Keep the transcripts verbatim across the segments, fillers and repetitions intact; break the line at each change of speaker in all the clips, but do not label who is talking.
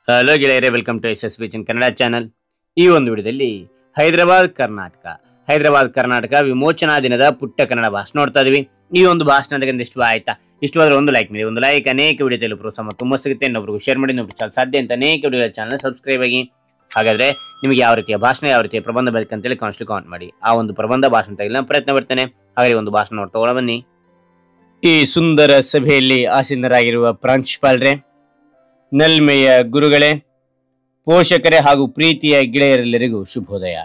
Hello ಗೆಳೆಯರೆ, welcome to S S B ಚಿನ್ Kannada channel. ಈ ಒಂದು ವಿಡಿಯೋದಲ್ಲಿ ಹೈದರಾಬಾದ್ ಕರ್ನಾಟಕ ಹೈದರಾಬಾದ್ ಕರ್ನಾಟಕ ವಿಮೋಚನಾ ದಿನದ ಪುಟ್ಟ ಕನ್ನಡ ಭಾಷಣ ನೋಡ್ತಾ ಇದೀವಿ. ಈ ಒಂದು ಭಾಷಣ ಇಷ್ಟ ಆಯ್ತಾ? ಇಷ್ಟವಾದ್ರೆ ಒಂದು ಲೈಕ್ ಮಾಡಿ. ಒಂದು ಲೈಕ್ ಅನೇಕ ವಿಡಿಯೋ ತೆಲು ಪ್ರೋತ್ಸಾಹ ತುಂಬ ಸಿಗುತ್ತೆ. ಇನ್ನೊಬ್ರಿಗೂ ಶೇರ್ ಮಾಡಿ, ಇನ್ನೊಬ್ರು ಚಾನಲ್ ಸಾಧ್ಯ ಅಂತ ಅನೇಕ ವಿಡಿಯೋ ಚಾನಲ್ ಸಬ್ಸ್ಕ್ರೈಬ್ ಆಗಿ. ಹಾಗಾದ್ರೆ ನಿಮಗೆ ಯಾವ ರೀತಿಯ ಭಾಷಣ, ಯಾವ ರೀತಿಯ ಪ್ರಬಂಧ ಬೇಕಂತೇಳಿ ಕಾನ್ಸ್ಟ್ಲಿ ಕಾಮೆಂಟ್ ಮಾಡಿ. ಆ ಒಂದು ಪ್ರಬಂಧ ಭಾಷಣ ತೆಗೆಲ್ಲ ಪ್ರಯತ್ನ ಪಡ್ತೇನೆ. ಹಾಗೆ ಒಂದು ಭಾಷಣ ನೋಡ್ತಾ ಹೋಗೋಣ ಬನ್ನಿ. ಈ ಸುಂದರ ಸಭೆಯಲ್ಲಿ ಆಸೀನರಾಗಿರುವ ಪ್ರಾಂಶುಪಾಲರೇ, ನಲ್ಮೆಯ ಗುರುಗಳೇ, ಪೋಷಕರೇ ಹಾಗೂ ಪ್ರೀತಿಯ ಗೆಳೆಯರೆಲ್ಲರಿಗೂ ಶುಭೋದಯ.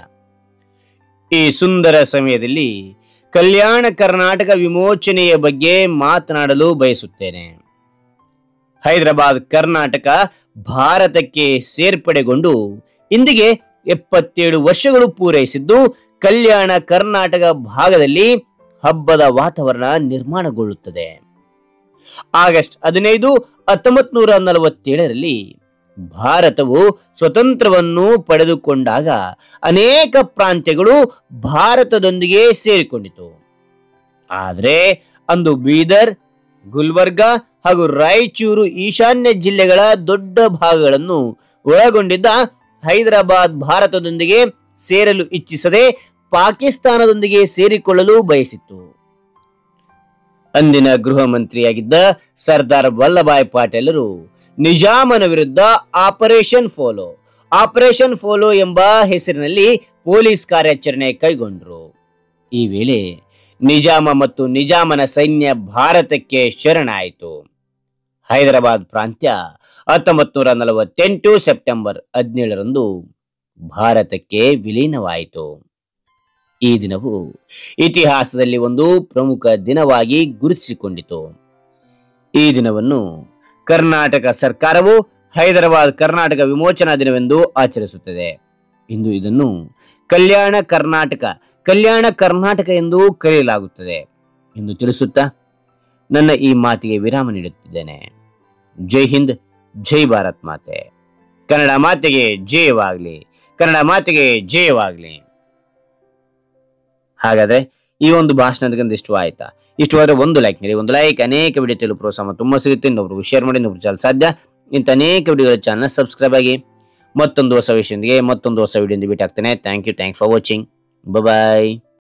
ಈ ಸುಂದರ ಸಮಯದಲ್ಲಿ ಕಲ್ಯಾಣ ಕರ್ನಾಟಕ ವಿಮೋಚನೆಯ ಬಗ್ಗೆ ಮಾತನಾಡಲು ಬಯಸುತ್ತೇನೆ. ಹೈದರಾಬಾದ್ ಕರ್ನಾಟಕ ಭಾರತಕ್ಕೆ ಸೇರ್ಪಡೆಗೊಂಡು ಇಂದಿಗೆ ಎಪ್ಪತ್ತೇಳು ವರ್ಷಗಳು ಪೂರೈಸಿದ್ದು, ಕಲ್ಯಾಣ ಕರ್ನಾಟಕ ಭಾಗದಲ್ಲಿ ಹಬ್ಬದ ವಾತಾವರಣ ನಿರ್ಮಾಣಗೊಳ್ಳುತ್ತದೆ. ಆಗಸ್ಟ್ ಹದಿನೈದು ಹತ್ತೊಂಬತ್ ನೂರ ನಲವತ್ತೇಳರಲ್ಲಿ ಭಾರತವು ಸ್ವತಂತ್ರವನ್ನು ಪಡೆದುಕೊಂಡಾಗ ಅನೇಕ ಪ್ರಾಂತ್ಯಗಳು ಭಾರತದೊಂದಿಗೆ ಸೇರಿಕೊಂಡಿತು. ಆದರೆ ಅಂದು ಬೀದರ್, ಗುಲ್ಬರ್ಗ ಹಾಗೂ ರಾಯಚೂರು ಈಶಾನ್ಯ ಜಿಲ್ಲೆಗಳ ದೊಡ್ಡ ಭಾಗಗಳನ್ನು ಒಳಗೊಂಡಿದ್ದ ಹೈದರಾಬಾದ್ ಭಾರತದೊಂದಿಗೆ ಸೇರಲು ಇಚ್ಛಿಸದೆ ಪಾಕಿಸ್ತಾನದೊಂದಿಗೆ ಸೇರಿಕೊಳ್ಳಲು ಬಯಸಿತ್ತು. ಅಂದಿನ ಗೃಹ ಮಂತ್ರಿಯಾಗಿದ್ದ ಸರ್ದಾರ್ ವಲ್ಲಭಾಯ್ ಪಟೇಲರು ನಿಜಾಮನ ವಿರುದ್ಧ ಆಪರೇಷನ್ ಫೋಲೋ ಆಪರೇಷನ್ ಫೋಲೋ ಎಂಬ ಹೆಸರಿನಲ್ಲಿ ಪೊಲೀಸ್ ಕಾರ್ಯಾಚರಣೆ ಕೈಗೊಂಡರು. ಈ ವೇಳೆ ನಿಜಾಮ ಮತ್ತು ನಿಜಾಮನ ಸೈನ್ಯ ಭಾರತಕ್ಕೆ ಶರಣಾಯಿತು. ಹೈದರಾಬಾದ್ ಪ್ರಾಂತ್ಯ ಹತ್ತೊಂಬತ್ ನೂರ ನಲವತ್ತೆಂಟು ಸೆಪ್ಟೆಂಬರ್ ಹದಿನೇಳರಂದು ಭಾರತಕ್ಕೆ ವಿಲೀನವಾಯಿತು. ಈ ದಿನವು ಇತಿಹಾಸದಲ್ಲಿ ಒಂದು ಪ್ರಮುಖ ದಿನವಾಗಿ ಗುರುತಿಸಿಕೊಂಡಿತು. ಈ ದಿನವನ್ನು ಕರ್ನಾಟಕ ಸರ್ಕಾರವು ಹೈದರಾಬಾದ್ ಕರ್ನಾಟಕ ವಿಮೋಚನಾ ದಿನವೆಂದು ಆಚರಿಸುತ್ತದೆ. ಇಂದು ಇದನ್ನು ಕಲ್ಯಾಣ ಕರ್ನಾಟಕ ಕಲ್ಯಾಣ ಕರ್ನಾಟಕ ಎಂದು ಕರೆಯಲಾಗುತ್ತದೆ ಎಂದು ತಿಳಿಸುತ್ತಾ ನನ್ನ ಈ ಮಾತಿಗೆ ವಿರಾಮ ನೀಡುತ್ತಿದ್ದೇನೆ. ಜೈ ಹಿಂದ್, ಜೈ ಭಾರತ್ ಮಾತೆ. ಕನ್ನಡ ಮಾತೆಗೆ ಜಯವಾಗಲಿ, ಕನ್ನಡ ಮಾತೆಗೆ ಜಯವಾಗಲಿ. ಹಾಗಾದ್ರೆ ಈ ಒಂದು ಭಾಷಣದ ಇಷ್ಟ ಆಯ್ತಾ? ಇಷ್ಟವಾದ್ರೆ ಒಂದು ಲೈಕ್ ನೀಡಿ. ಒಂದು ಲೈಕ್ ಅನೇಕ ವಿಡಿಯೋ ತೆಲು ಪ್ರೋತ್ಸಾಹ ತುಂಬ ಸಿಗುತ್ತೆ. ಇನ್ನೊಬ್ರಿಗೂ ಶೇರ್ ಮಾಡಿ, ಇನ್ನೊಬ್ರು ಚಾನಲ್ ಸಾಧ್ಯ ಇಂಥ ಅನೇಕ ವಿಡಿಯೋಗಳ ಚಾನಲ್ ಸಬ್ಸ್ಕ್ರೈಬ್ ಆಗಿ. ಮತ್ತೊಂದು ಹೊಸ ವಿಷಯದೊಂದಿಗೆ ಮತ್ತೊಂದು ಹೊಸ ವಿಡಿಯೋ ಭೇಟಿ ಆಗ್ತೇನೆ. Thank you thanks for watching. Bye.